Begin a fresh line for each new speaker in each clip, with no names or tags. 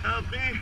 Après.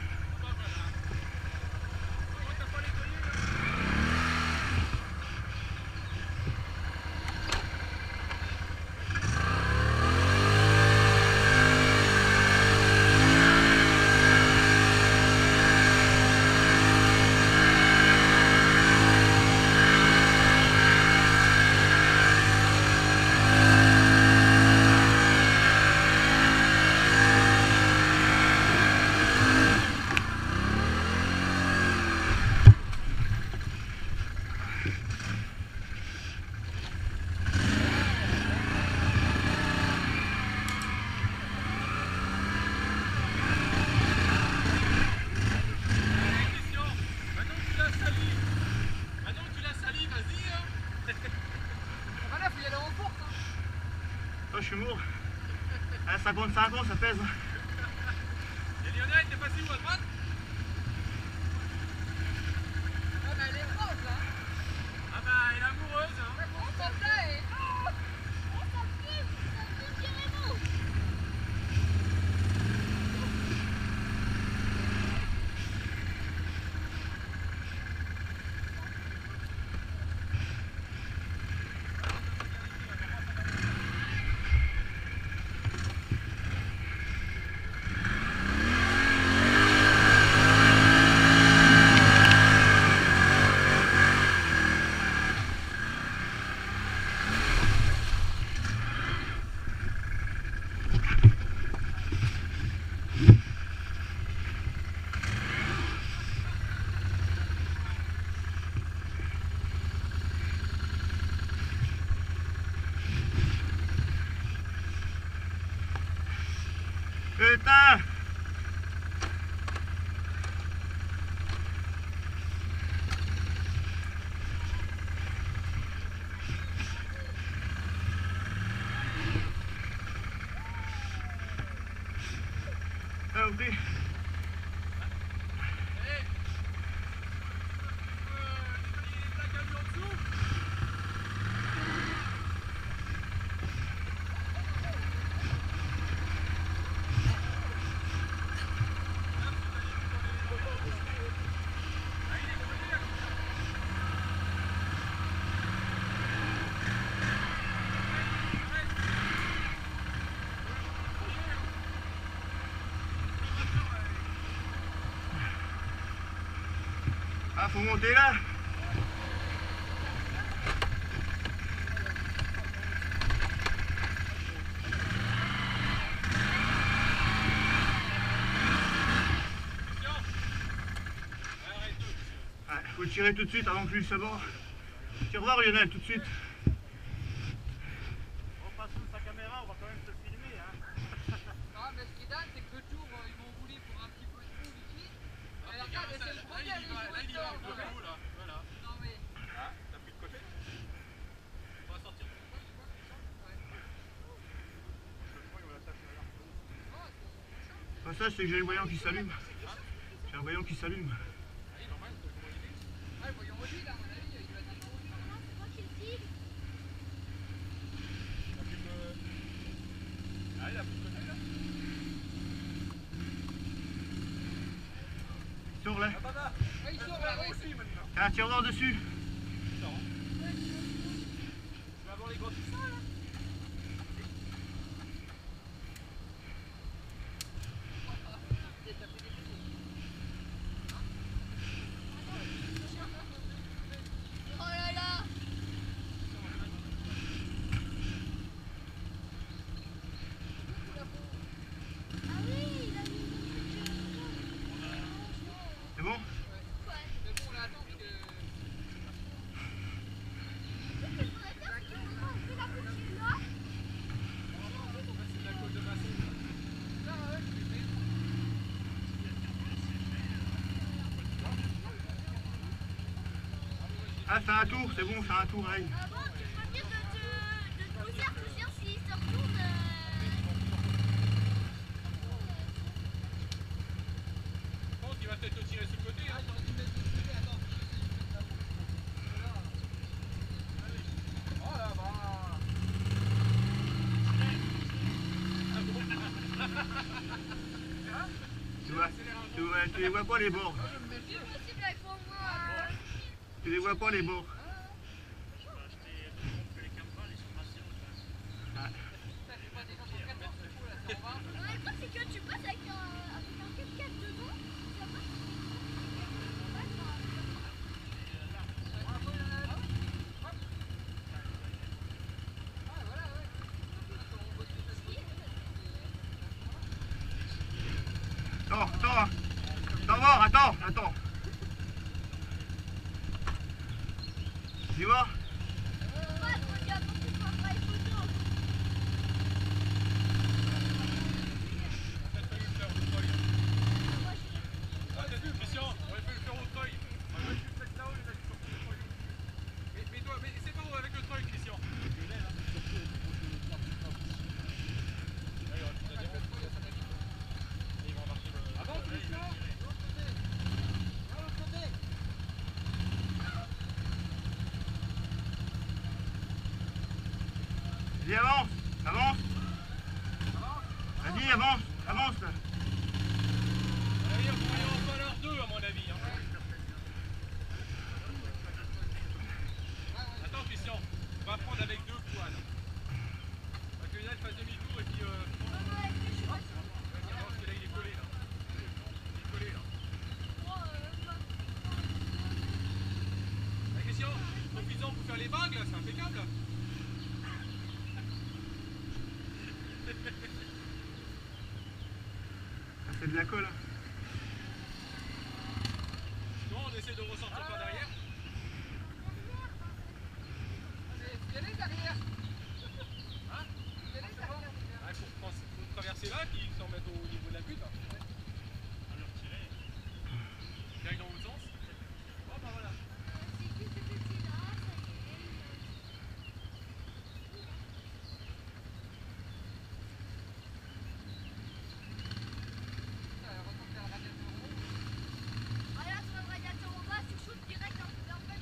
Je suis mort. À 55 ans, ça pèse.
Et Lionel, t'es passé où à droite?
Ah bah elle est grosse là.
Ah bah elle est amoureuse hein.
On s'en plaît.
Putain! Ah, ok. Ah, faut monter là. Ouais, faut tirer tout de suite avant que lui se mord. Tire voir Lionel tout de suite.
On passe sous sa caméra, on va quand même te filmer hein.
Non mais ce qui est dingue c'est que le tour ils m'ont voulu pour un petit peu de boule ici. Et regarde c'est le premier
Là il y va, le bout là, voilà.
Non mais.
Ah, t'as pris de côté? On va sortir.
Pas ça, c'est que j'ai le voyant qui s'allume. J'ai un voyant qui s'allume.
Ah le voyons aussi là à mon avis il va dire non.
Ah il a pris de côté là.
Sors là.
Ouais, il sort là, oui.
T'as un tire-voir dessus.
Tu vas avoir les gros tout ça là.
C'est bon?
Mais bon là attends parce que.
Ah, fais un tour, c'est bon, fais un tour, allez.
Avant, tu ferais mieux de te dire s'il se retourne.
Je pense qu'il va peut-être te tirer sur le côté. Hein. Oh là bah.
Tu les vois pas les bords.
Plus possible avec mon moi.
Tu les vois pas les bords.
Non, le truc, c'est que tu passes avec un 4x4 dedans. Ça passe.
Attends. Tu vois?
Ouais, toi, tu as beaucoup de appareils photo.
Christian, on aurait pu le faire au treuil. Moi, je suis peut-être là-haut, les amis, sortir le treuil. Mais c'est pas où avec le treuil, Christian. Avant, Christian.
Vas-y, avance. Vas-y, avance là.
Allez, on va y en falloir deux, à mon avis. Hein. Attends, Christian, on va prendre avec deux quads. Parce que là, il fasse demi-tour et puis. Vas-y, avance, parce que là, il est collé là. Il est collé là. Allez, Christian, profites-en pour faire les bagues là, c'est impeccable.
Ça fait de la colle.
Sinon, on essaie de ressortir par derrière. Ah, faut traverser là, puis s'en mettre au niveau de la butte. À leur tirer. Qui aille dans l'autre sens. Bon, bah voilà.
Regarde sur le radiateur en bas, tu shootes direct en fait.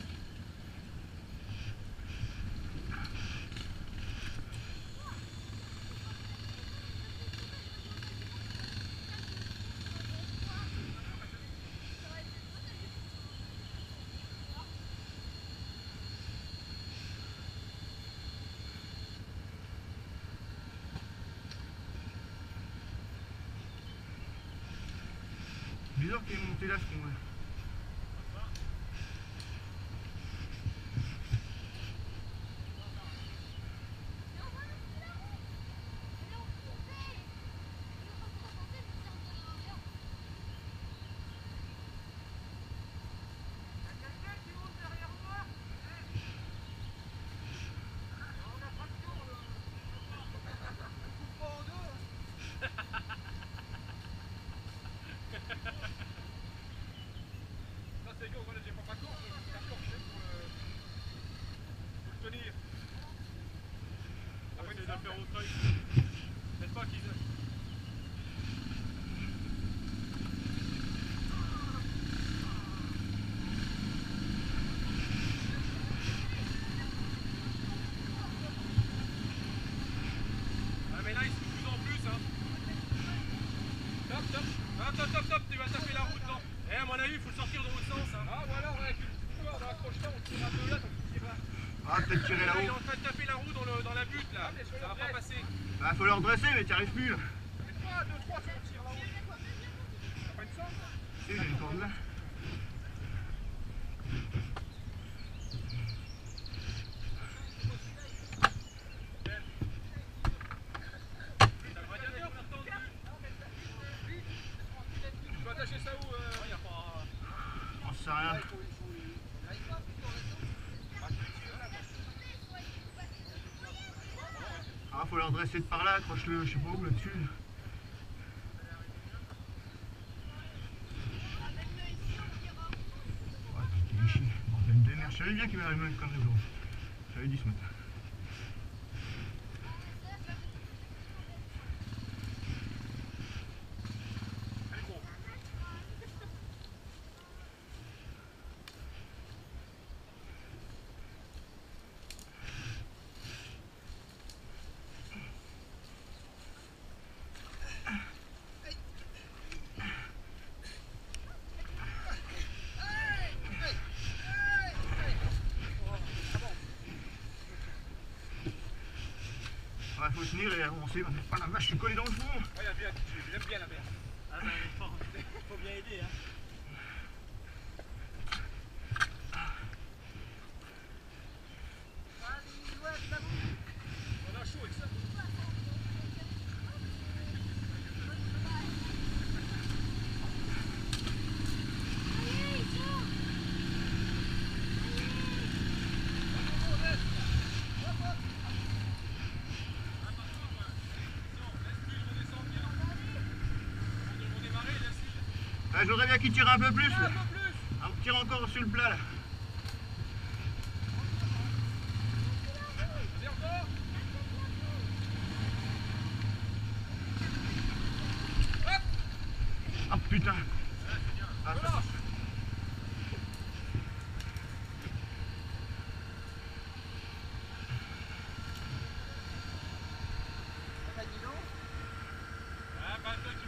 Bizarre qu'il est monté là, ce con.
Ça, c'est go, voilà, j'ai pas court, c'est la planche pour le tenir. Après, c'est de faire au treuil. N'est-ce pas qu'ils. Ah, mais là, il se fout de plus en plus, hein. Top, tu vas taper la route, non. Eh, à mon avis, il faut le sortir dans l'autre sens, hein. Ah, voilà, avec une corde, on accroche là, on tire un peu là, donc tu tires là.
Ah, peut-être tirer
Il est
là-haut.
en train de taper la roue dans la butte, là. Ça va pas passer.
Bah, faut le redresser, mais t'y arrives plus là.
Mais 3, 2, 3, si on tire là-haut. T'as pas une chance?
Si, j'ai une corde là.
T'as le radiateur pourtant dessus. Tu peux attacher ça où y a pas.
On sait rien. Ah, faut le redresser de par là, accroche-le, je sais pas où, là-dessus. Ouais, t'es ici, bordel de merde. Je savais bien qu'il m'arrivait une connerie aujourd'hui. J'avais dit ce matin.
Allez, gros.
faut tenir et avancer. Ah la vache, je suis collé dans le fond.
Ouais, la mer, j'aime bien la mer.
Ah bah, faut bien aider, hein.
On a chaud avec ça.
Allez, tiens.
Ah, je voudrais bien qu'il tire un peu plus.
Un peu plus.
Ah, tire encore sur le plat là.
Vas-y encore. Hop.
Ah putain. Ah, ça-
Relâche.
Ça dit non.
Ah bah toi tu